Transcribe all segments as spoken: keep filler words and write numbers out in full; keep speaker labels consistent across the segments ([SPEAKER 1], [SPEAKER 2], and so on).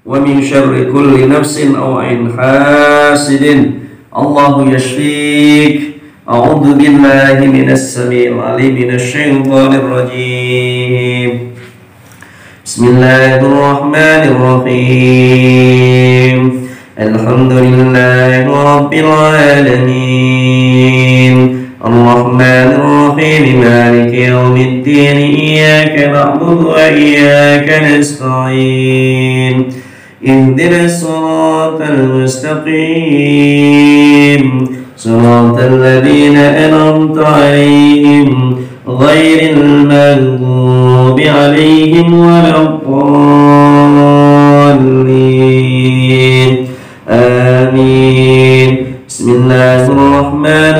[SPEAKER 1] ومن شر كل نفس أو عين حاسد. الله يشفيك. أعوذ بالله من السميع العليم من الشيطان الرجيم. بسم الله الرحمن الرحيم. الحمد لله رب العالمين الرحمن الرحيم مالك يوم الدين إياك نعبد وإياك نستعين اهدنا الصراط المستقيم صراط الذين أنعمت عليهم غير المغضوب عليهم ولا الضالين آمين. بسم الله الرحمن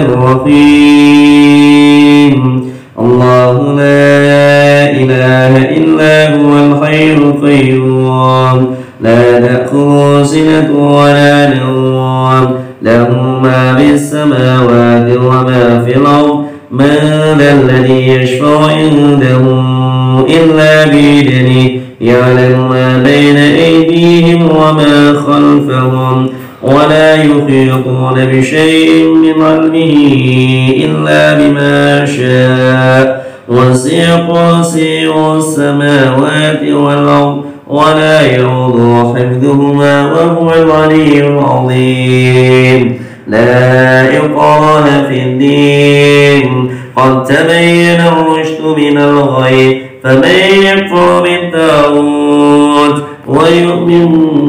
[SPEAKER 1] الرحيم. الله لا إله إلا هو الحي القيوم لا تأخذه سنة ولا نوم له ما في السماوات وما في الأرض من ذا الذي يشفع عنده إلا بإذنه يعلم ما بين أيديهم وما خلفهم ولا يحيطون بشيء من علمه إلا بما شاء وسع كرسيه السماوات والأرض ولا يؤوده حفظهما وهو العلي العظيم. لا إكراه في الدين قد تبين الرشد من الغي فمن يكفر بالطاغوت ويؤمن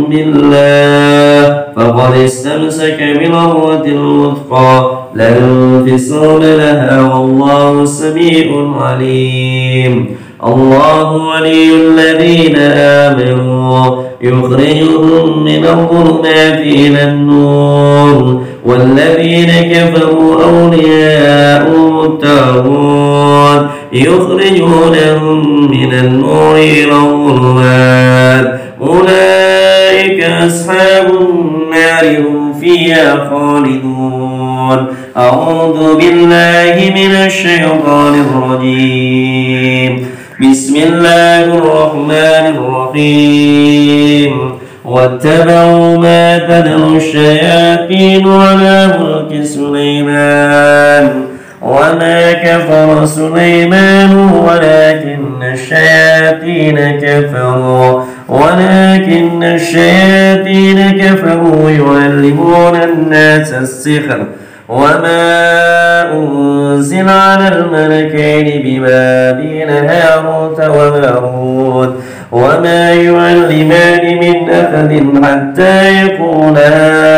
[SPEAKER 1] بالله فقد استمسك بالعروة الوثقى لا انفصام لها والله السميع العليم. الله ولي الذين آمنوا يخرجهم من الظلمات إلى النور والذين كفروا أولياءهم الطاغوت يخرجونهم من النور إلى الظلمات أولئك أصحاب النار هم فيها خالدون. أعوذ بالله من الشيطان الرجيم. بسم الله الرحمن الرحيم. واتبعوا ما تتلو الشياطين على ملك سليمان وما كفر سليمان ولكن الشياطين كفروا ولكن الشياطين كفروا يعلمون الناس السحر وما أنزل على الملكين ببابل هاروت وماروت وما يعلمان من أحد حتى يقولا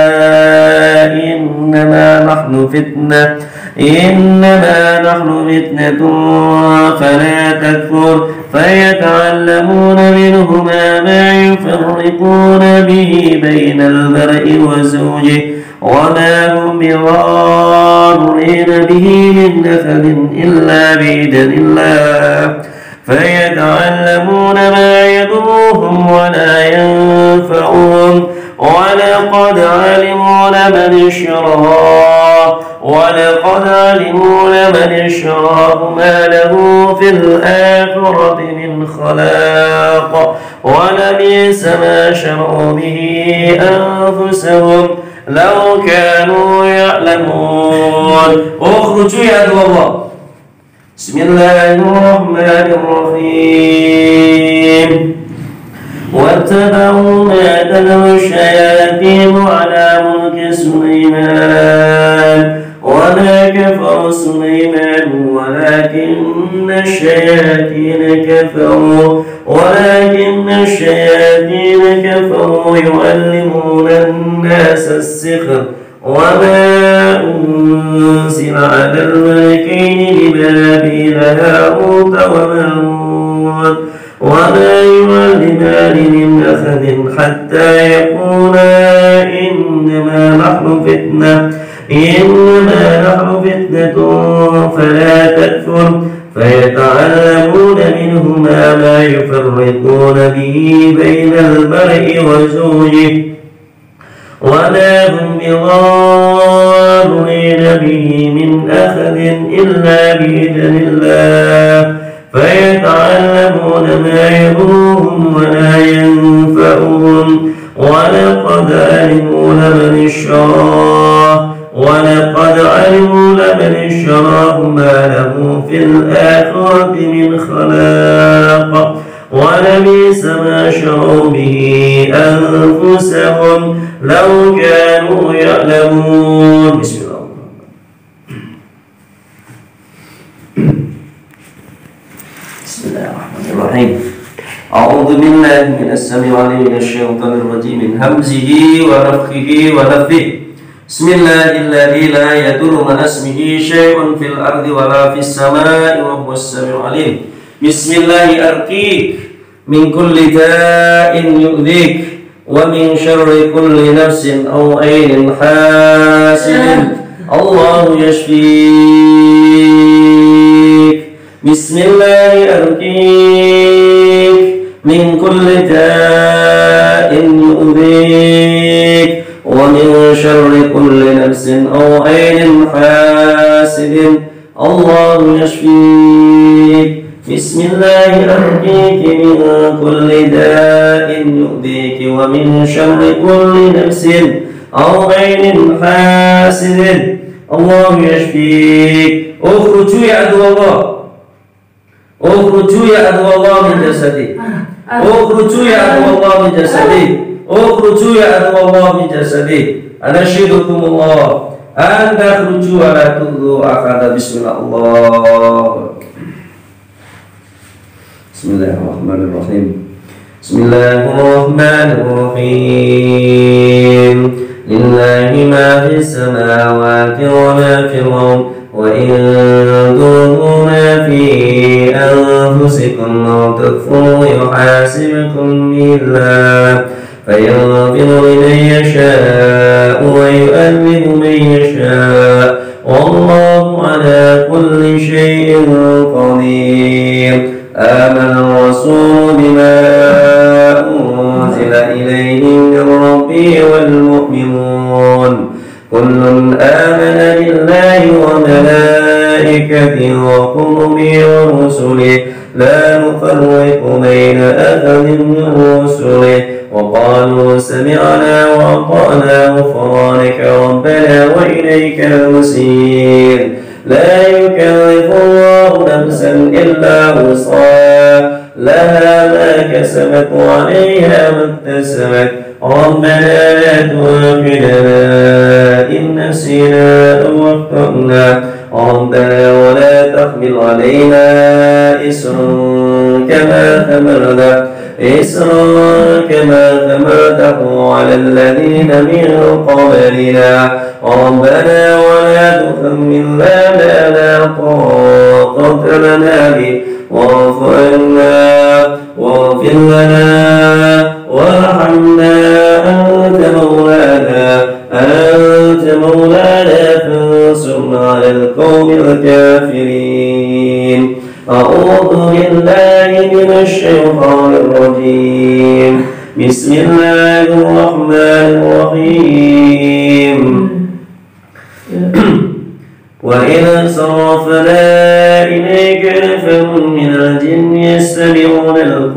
[SPEAKER 1] إنما نحن فتنة إنما نحن فتنة فلا تكفر فيتعلمون منهما ما يفرقون به بين المرء وزوجه وما هم بضارين به من أحد إلا بإذن الله فيتعلمون ما يضرهم ولا ينفعهم ولقد علموا لمن اشتراه ولقد علموا لمن اشتراه ما له في الآخرة من خلاق ولبئس ما شروا به أنفسهم لو كانوا يعلمون. اخرجوا يا عدو الله. بسم الله الرحمن الرحيم. واتبعوا ما تتلو الشياطين على ملك سليمان وما كفر سليمان ولكن الشياطين كفروا ولكن الشياطين كفروا يعلمون الناس السحر وما أنزل على الملكين ببابل هاروت وماروت وما يعلمان من أحد حتى يقولا إنما نحن فتنة إنما نحن فتنة فلا تكفر فيتعلمون منهما ما يفرقون به بين المرء وزوجه وما هم بضارين به من أحد إلا بإذن الله فيتعلمون يعلمون ما يضرهم ولا ينفعهم ولقد علموا لمن اشتراه ولقد علموا لمن اشتراه ما له في الآخرة من خلاق ولبئس ما شروا به أنفسهم لو كانوا يعلمون. بسم الله بسم الله الرحمن الرحيم. أعوذ بالله من السميع العليم من الشيطان الرجيم من همزه ونفخه ونفثه. بسم الله الذي لا يضر مع اسمه شيء في الأرض ولا في السماء وهو السميع العليم. بسم الله أرقيك من كل داء يؤذيك ومن شر كل نفس أو عين حاسد الله يشفيك. بسم الله أرقيك من كل داء يؤذيك ومن شر كل نفس أو عين حاسد الله يشفيك. بسم الله أرقيك من كل داء يؤذيك ومن شر كل نفس أو عين حاسد الله يشفيك. اخرجوا يا عدو الله اخرجوا يا عدو الله من جسدي اخرجوا يا عدو الله من جسدي اخرجوا يا عدو الله من جسدي أنشدكم الله أن تخرجوا ولا تؤذوا أحدا. بسم الله. بسم الله الرحمن الرحيم. بسم الله الرحمن الرحيم. لله ما في السماوات وما في الأرض وإن تبدوا ما في أنفسكم أو تخفوه يحاسبكم به الله فيغفر لمن يشاء ويؤذب من يشاء والله على كل شيء قدير. آمن الرسول بما أنزل إليه من ربه والمؤمنون كل آمن بالله وملائكته وكتبه ورسله لا نفرق بين أحد من رسله وقالوا سمعنا وأطعنا غفرانك ربنا وإليك المصير. لا يكلف الله نفسا إلا وسعها لها ما كسبت وعليها ما اكتسبت ربنا لا تؤاخذنا إن نسينا أو أخطأنا ربنا ولا تحمل علينا إصرا كما حملنا إصرا كما حملته على الذين من قبلنا ربنا ولا تحملنا ما لا طاقة لنا به واعف عنا واغفر لنا وارحمنا أنت مولانا أنت مولانا فانصرنا على القوم الكافرين. أعوذ بالله من الشيطان الرجيم. بسم الله الرحمن الرحيم. وإذا صرفنا إليك نفر من الجن يستمعون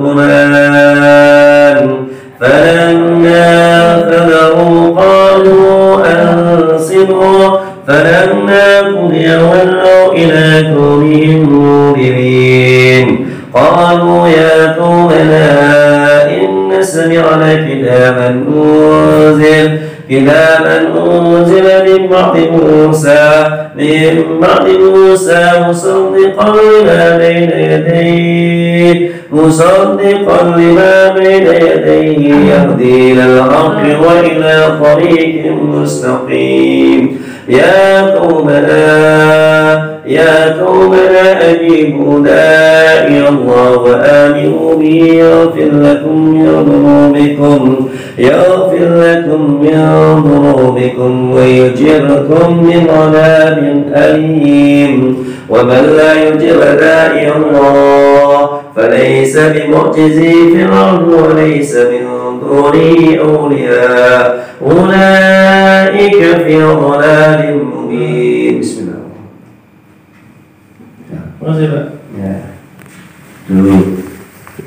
[SPEAKER 1] القرآن فلما حضروا قالوا أنصتوا فلما قضي ولوا إلى قومهم منذرين قالوا يا قومنا إن سمعنا كتابا أنزل كتابا أنزل من بعد موسى من بعد موسى مصدقا لما بين يديه مصدقا لما بين يديه يهدي إلى الحق وإلى طريق مستقيم. يا قومنا يا قومنا أجيبوا داعي الله وآمنوا به يغفر لكم من ذنوبكم يغفر لكم من ذنوبكم ويجركم من عذاب أليم. ومن لا يجب داعي الله فليس بمعجز في الأرض وليس من دونه أولياء أولئك في ضلال مبين. بسم الله. Makasih Pak. Ya. Dulu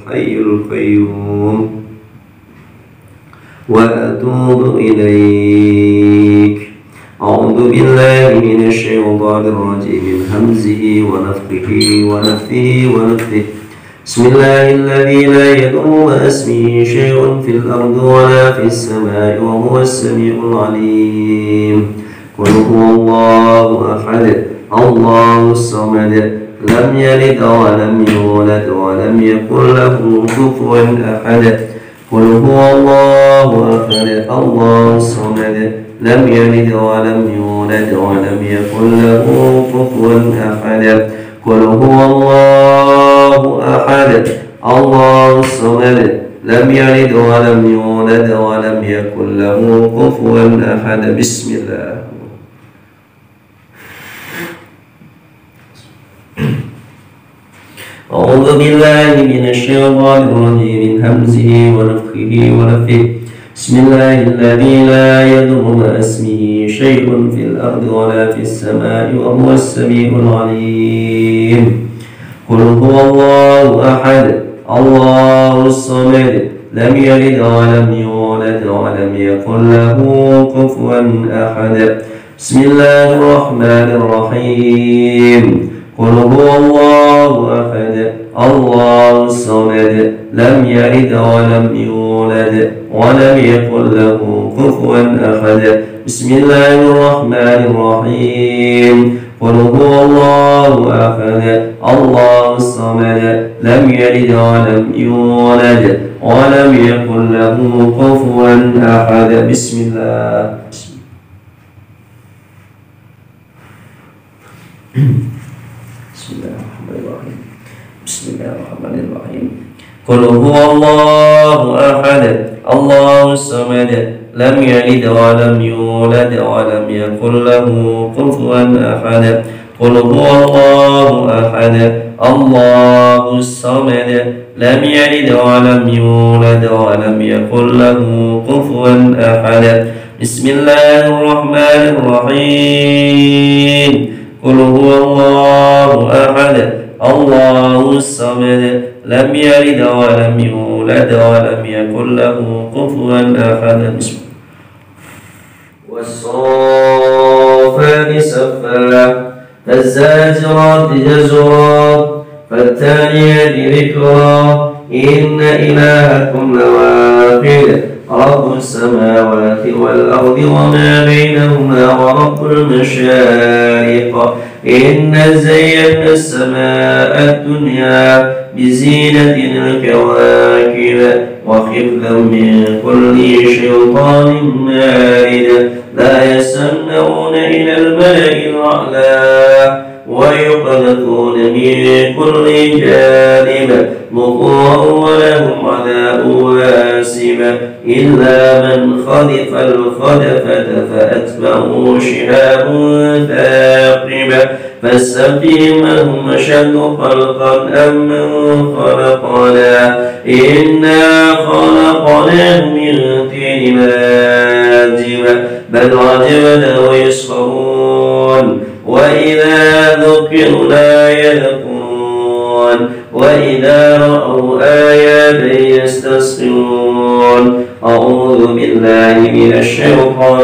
[SPEAKER 1] الحي القيوم وأتوب إليك. أعوذ بالله من الشيطان الرجيم من همزه ونفخه ونفثه ونفثه. بسم الله الذي لا يضر مع اسمه شيء في الأرض ولا في السماء وهو السميع العليم. قل هو الله أحد الله الصمد لم يلد ولم يولد ولم يكن له كفوا أحد. قل هو الله أحد الله الصمد لم يلد ولم يولد ولم يكن له كفوا أحد. قل هو الله أحد الله الصمد لم يلد ولم يولد ولم يكن له كفوا أحد. بسم الله. أعوذ بالله من الشيطان الرجيم من همزه ونفخه ونفثه. بسم الله الذي لا يضر مع اسمه شيء في الأرض ولا في السماء وهو السميع العليم. قل هو الله أحد الله الصمد لم يلد ولم يولد ولم يكن له كفوا أحد. بسم الله الرحمن الرحيم. قل هو الله أحد الله الصمد لم يلد ولم يولد ولم يكن له كفوا أحد. بسم الله الرحمن الرحيم. قل هو الله أحد الله الصمد لم يلد ولم يولد ولم يكن له كفوا أحد. بسم الله. بسم الله الرحمن الرحيم. بسم الله الرحمن الرحيم. قل هو الله أحد الله الصمد لم يلد ولم يولد ولم يكن له كفوا أحد. قل هو الله أحد الله الصمد لم يلد ولم يولد ولم يكن له كفوا أحد. بسم الله الرحمن الرحيم. قل هو الله أحد الله الصمد لم يلد ولم يولد ولم يكن له كفوا أحد. والصافات صفا فالزاجرات جزرا فالتاليات ذكرا إن إلهكم لواحد رب السماوات والأرض وما بينهما ورب المشارق. إنا زينا السماء الدنيا بزينة الكواكب وحفظا من كل شيطان مارد. لا يسمعون إلى الملأ الأعلى ويقذفون من كل جانب مطاع ولهم عذاب واسب. إلا من خذف الخذفة فأتبعه شهاب ثاقب. فاستفتهم أهم أشد خلقا أم من خلقنا إنا خلقناهم من طين لازب بل عجبنا ويسخرون وإذا ذكروا لا يذكرون وإذا رأوا آيات يستسخرون. أعوذ بالله من الشيطان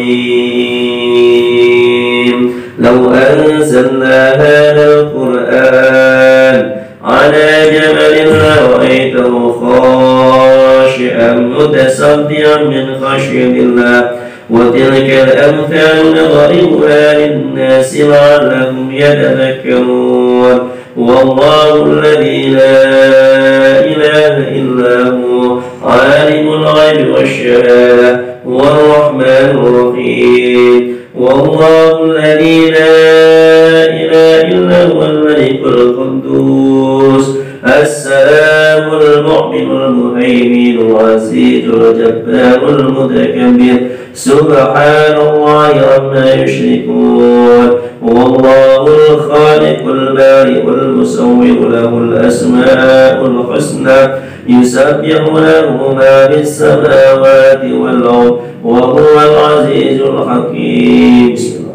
[SPEAKER 1] الرجيم. لو أنزلنا هذا القرآن على جبل لرأيته خاشعا متصدعا من خشية الله. وتلك الأمثال نضربها للناس لعلهم يتذكرون. والله الذي لا إله إلا هو عالم الغيب والشهادة هو الرحمن الرحيم. والله الذي لا إله إلا هو الملك القدوس السلام المؤمن المهيمن العزيز الجبار المتكبر سبحان الله عما يشركون. والله الخالق البارئ المصور له الأسماء الحسنى يسبح له ما في السماوات والأرض وهو العزيز الحكيم.